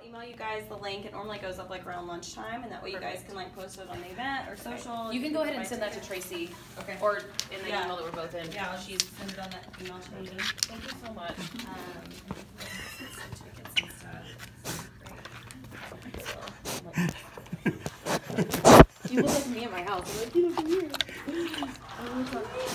email you guys the link. It normally goes up like around lunchtime, and that way you guys can like post it on the event or social. You can go ahead and send that to Tracy. Okay. Or in the email that we're both in. Yeah, she's send it on that email to me. Thank you so much. You look like me at my house. I'm like, you don't come here.